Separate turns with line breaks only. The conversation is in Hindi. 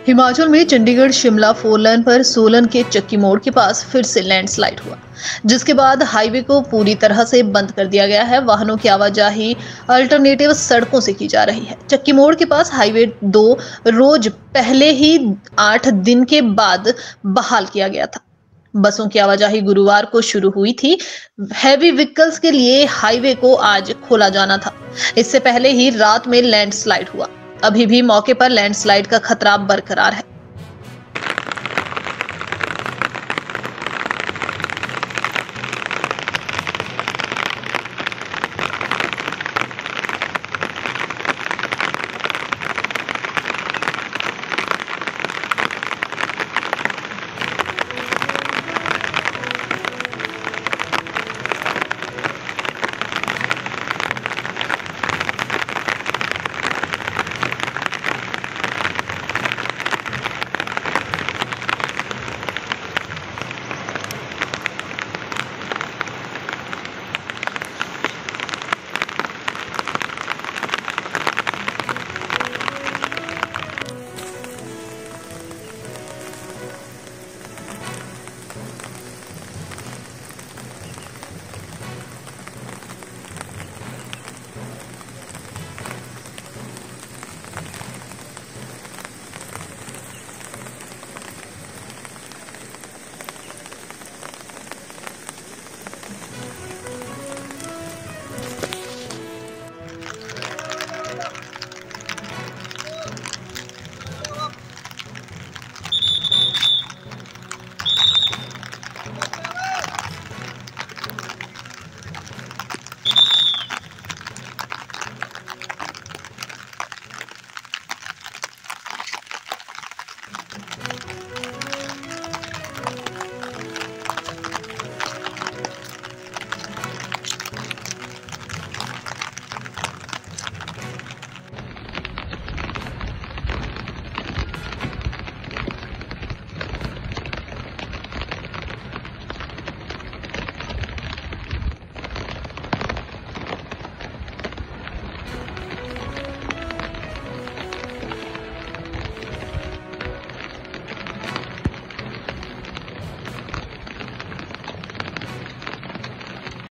हिमाचल में चंडीगढ़ शिमला फोर लेन पर सोलन के चक्की मोड़ के पास फिर से लैंडस्लाइड हुआ, जिसके बाद हाईवे को पूरी तरह से बंद कर दिया गया है। वाहनों की आवाजाही अल्टरनेटिव सड़कों से की जा रही है। चक्की मोड़ के पास हाईवे 2 रोज पहले ही 8 दिन के बाद बहाल किया गया था। बसों की आवाजाही गुरुवार को शुरू हुई थी। हैवी व्हीकल्स के लिए हाईवे को आज खोला जाना था। इससे पहले ही रात में लैंडस्लाइड हुआ। अभी भी मौके पर लैंडस्लाइड का खतरा बरकरार है।